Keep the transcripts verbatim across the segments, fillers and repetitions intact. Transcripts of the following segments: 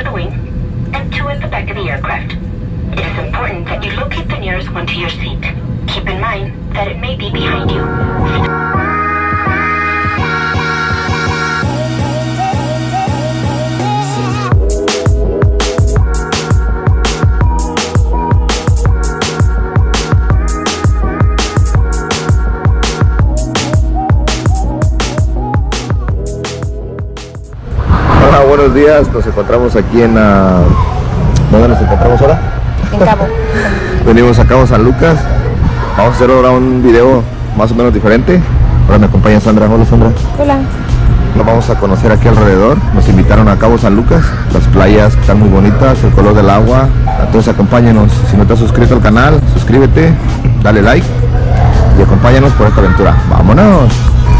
the wing and two at the back of the aircraft. It is important that you locate the nearest one to your seat. Keep in mind that it may be behind you. Hola, buenos días. Nos encontramos aquí en... Uh, ¿Dónde nos encontramos ahora? En Cabo. Venimos a Cabo San Lucas. Vamos a hacer ahora un video más o menos diferente. Ahora me acompaña Sandra. Hola, Sandra. Hola. Nos vamos a conocer aquí alrededor. Nos invitaron a Cabo San Lucas. Las playas que están muy bonitas, el color del agua. Entonces acompáñanos. Si no te has suscrito al canal, suscríbete, dale like y acompáñanos por esta aventura. ¡Vámonos!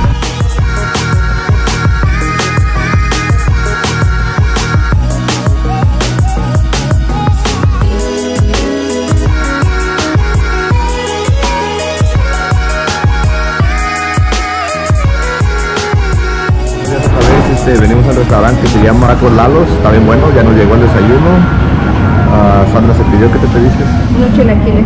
Venimos al restaurante que se llama Tacos Lalos, está bien bueno, ya nos llegó el desayuno. uh, Sandra se pidió, ¿qué te pediste? Unos chilaquiles.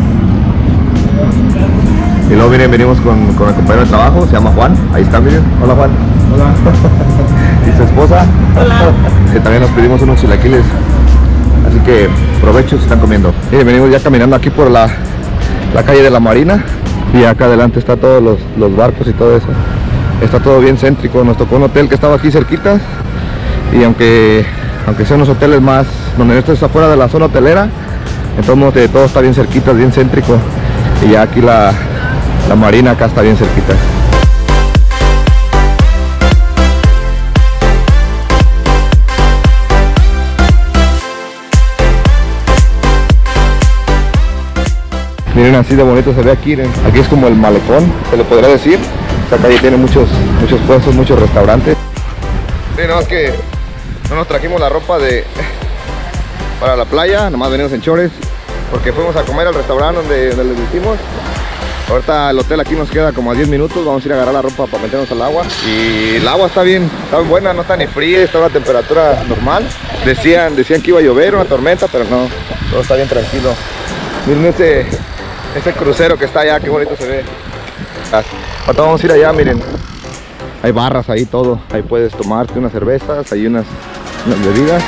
Y luego miren, venimos con, con el compañero de trabajo, se llama Juan, ahí está, miren. Hola, Juan. Hola. Y su esposa. Hola. Que también nos pedimos unos chilaquiles, así que provecho si están comiendo. Miren, venimos ya caminando aquí por la, la calle de la Marina, y acá adelante está todos los, los barcos y todo eso. Está todo bien céntrico. Nos tocó un hotel que estaba aquí cerquita, y aunque aunque sean unos hoteles más donde esto está fuera de la zona hotelera, entonces todo está bien cerquita, bien céntrico. Y ya aquí la, la marina acá está bien cerquita. Miren, así de bonito se ve aquí. Miren. Aquí es como el malecón, se le podría decir. Esta calle tiene muchos, muchos puestos, muchos restaurantes. Sí, no, es que no nos trajimos la ropa de para la playa, nomás venimos en chores, porque fuimos a comer al restaurante donde, donde les hicimos. Ahorita el hotel aquí nos queda como a diez minutos, vamos a ir a agarrar la ropa para meternos al agua. Y el agua está bien, está bien buena, no está ni fría, está a una temperatura normal. Decían, decían que iba a llover, una tormenta, pero no, todo está bien tranquilo. Miren ese, ese crucero que está allá, qué bonito se ve. Ahorita vamos a ir allá, miren. Hay barras ahí, todo. Ahí puedes tomarte unas cervezas, hay unas, unas bebidas.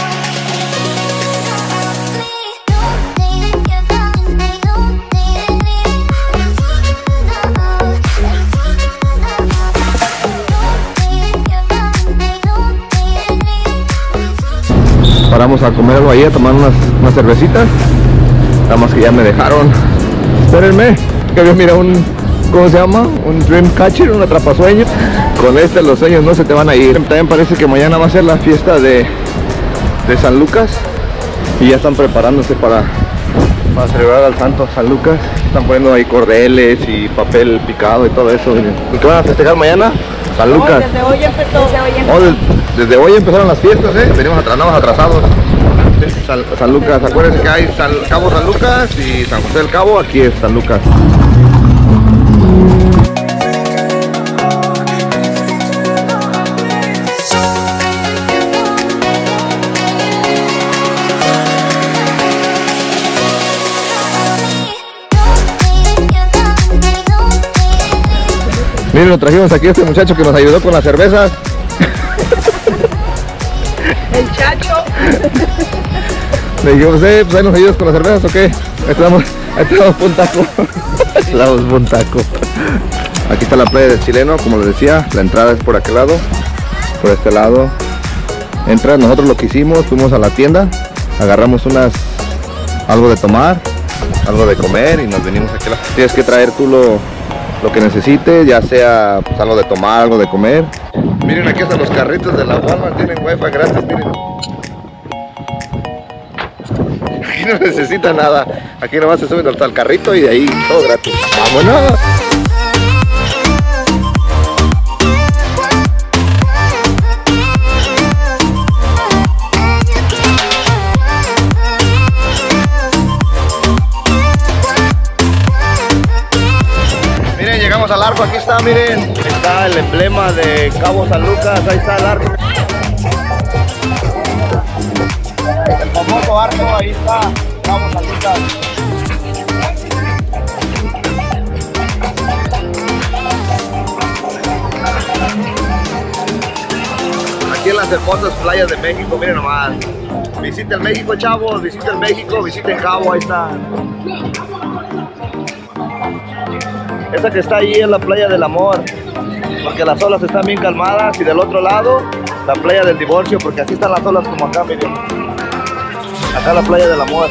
Paramos a comer algo ahí, a tomar unas, unas cervecitas. Nada más que ya me dejaron. Espérenme, que yo mira un... ¿Cómo se llama? Un dream catcher, un atrapasueños. Con este los sueños no se te van a ir. También parece que mañana va a ser la fiesta de, de San Lucas. Y ya están preparándose para, para celebrar al santo San Lucas. Están poniendo ahí cordeles y papel picado y todo eso. ¿Y qué van a festejar mañana? San Lucas. Oh, desde hoy empezó. Desde hoy empezó. Oh, desde, desde hoy empezaron las fiestas, ¿eh? Venimos atrasados, atrasados. San, San Lucas, acuérdense que hay San, Cabo San Lucas y San José del Cabo. Aquí es San Lucas. Miren, lo trajimos aquí a este muchacho que nos ayudó con las cervezas. El chacho. Le dijimos, eh, pues ahí nos ayudas con las cervezas, ¿o qué? Ahí estamos, ahí estamos por un taco. Estamos por un taco. Aquí está la playa del Chileno, como les decía, la entrada es por aquel lado, por este lado. Entras, nosotros lo que hicimos, fuimos a la tienda, agarramos unas, algo de tomar, algo de comer y nos venimos aquí. Tienes que traer tú lo, lo que necesites, ya sea pues, algo de tomar, algo de comer. Miren, aquí hasta los carritos de la Walmart tienen wifi gratis, miren. Aquí no necesita nada, aquí nomás se suben hasta el carrito y de ahí todo gratis. ¡Vámonos! Miren, llegamos al arco, aquí está, miren, está el emblema de Cabo San Lucas, ahí está el arco. otro barco, ahí está, Cabo San Lucas. Aquí en las hermosas playas de México, miren nomás. Visiten México, chavos, visiten México, visiten Cabo, ahí está. Esa que está ahí es la playa del amor, porque las olas están bien calmadas, y del otro lado, la playa del divorcio, porque así están las olas como acá, miren. Acá la playa del amor.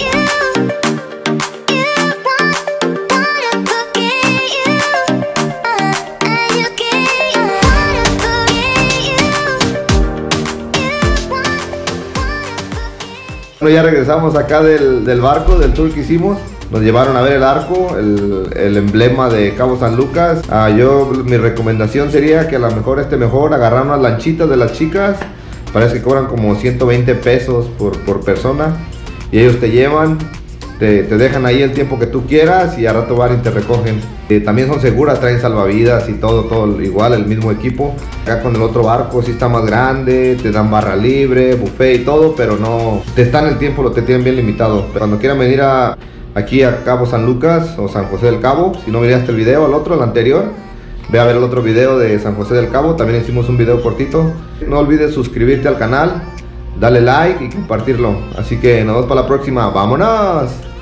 Bueno, ya regresamos acá del, del barco, del tour que hicimos. Nos llevaron a ver el arco, el, el emblema de Cabo San Lucas. Ah, yo, mi recomendación sería que a lo mejor esté mejor agarrar unas lanchitas de las chicas. Parece que cobran como ciento veinte pesos por, por persona. Y ellos te llevan, te, te dejan ahí el tiempo que tú quieras y a rato van y te recogen. Eh, también son seguras, traen salvavidas y todo, todo igual, el mismo equipo. Acá con el otro barco sí está más grande, te dan barra libre, buffet y todo, pero no te están el tiempo, lo te tienen bien limitado. Pero cuando quieran venir a, aquí a Cabo San Lucas o San José del Cabo, si no miraste el video, el otro, el anterior, ve a ver el otro video de San José del Cabo, también hicimos un video cortito. No olvides suscribirte al canal, dale like y compartirlo. Así que nos vemos para la próxima, ¡vámonos!